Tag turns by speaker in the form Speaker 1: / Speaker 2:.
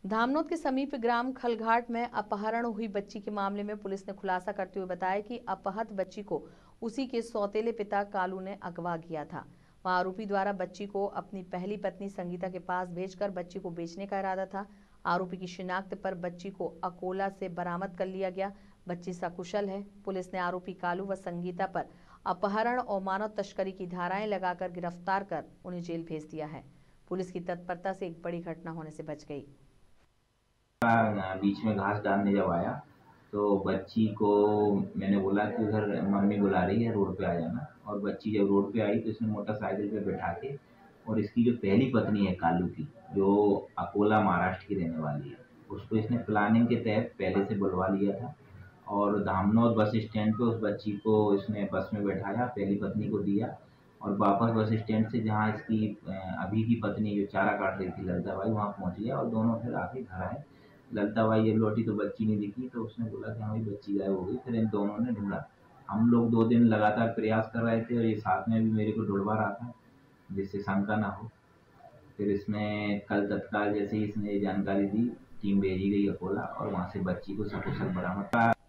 Speaker 1: धामनोद के समीप ग्राम खलघाट में अपहरण हुई बच्ची के मामले में पुलिस ने खुलासा करते हुए बताया कि अपहत बच्ची को उसी के सौतेले पिता कालू ने अगवा किया था। वहां आरोपी द्वारा बच्ची को अपनी पहली पत्नी संगीता के पास भेजकर बच्ची को बेचने का इरादा था। आरोपी की शिनाख्त पर बच्ची को अकोला से बरामद कर लिया गया। बच्ची सकुशल है। पुलिस ने आरोपी कालू व संगीता पर अपहरण और मानव तस्करी की धाराएं लगाकर गिरफ्तार कर उन्हें जेल भेज दिया है। पुलिस की तत्परता से एक बड़ी घटना होने से बच गई।
Speaker 2: बीच में घास डालने जब आया तो बच्ची को मैंने बोला कि उधर मम्मी बुला रही है, रोड पे आ जाना। और बच्ची जब रोड पे आई तो इसने मोटरसाइकिल पे बैठा के और इसकी जो पहली पत्नी है कालू की, जो अकोला महाराष्ट्र की रहने वाली है, उसको इसने प्लानिंग के तहत पहले से बुलवा लिया था। और धामनौद बस स्टैंड पे उस बच्ची को इसने बस में बैठाया, पहली पत्नी को दिया और वापस बस स्टैंड से जहाँ इसकी अभी की पत्नी जो चारा काट रही थी ललिता बाई, वहाँ पहुँच गया और दोनों फिर आके घर आए। ललिता बाई जब लौटी तो बच्ची नहीं दिखी, तो उसने बोला कि हमारी बच्ची गायब हो गई। फिर इन दोनों ने ढूंढा। हम लोग 2 दिन लगातार प्रयास कर रहे थे और ये साथ में भी मेरे को ढूंढवा रहा था जिससे शंका ना हो। फिर इसमें कल तत्काल जैसे ही इसने ये जानकारी दी, टीम भेजी गई अकोला और वहाँ से बच्ची को सकुशल बरामद